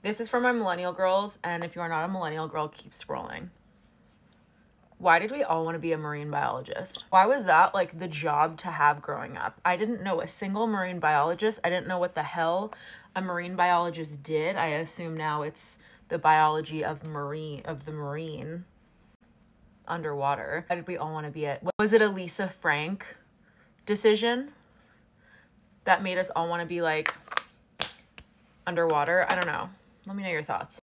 This is for my millennial girls, and if you are not a millennial girl, keep scrolling. Why did we all want to be a marine biologist? Why was that like the job to have growing up? I didn't know a single marine biologist. I didn't know what the hell a marine biologist did. I assume now it's the biology of the marine underwater. Why did we all want to be it? Was it a Lisa Frank decision that made us all want to be like underwater? I don't know. Let me know your thoughts.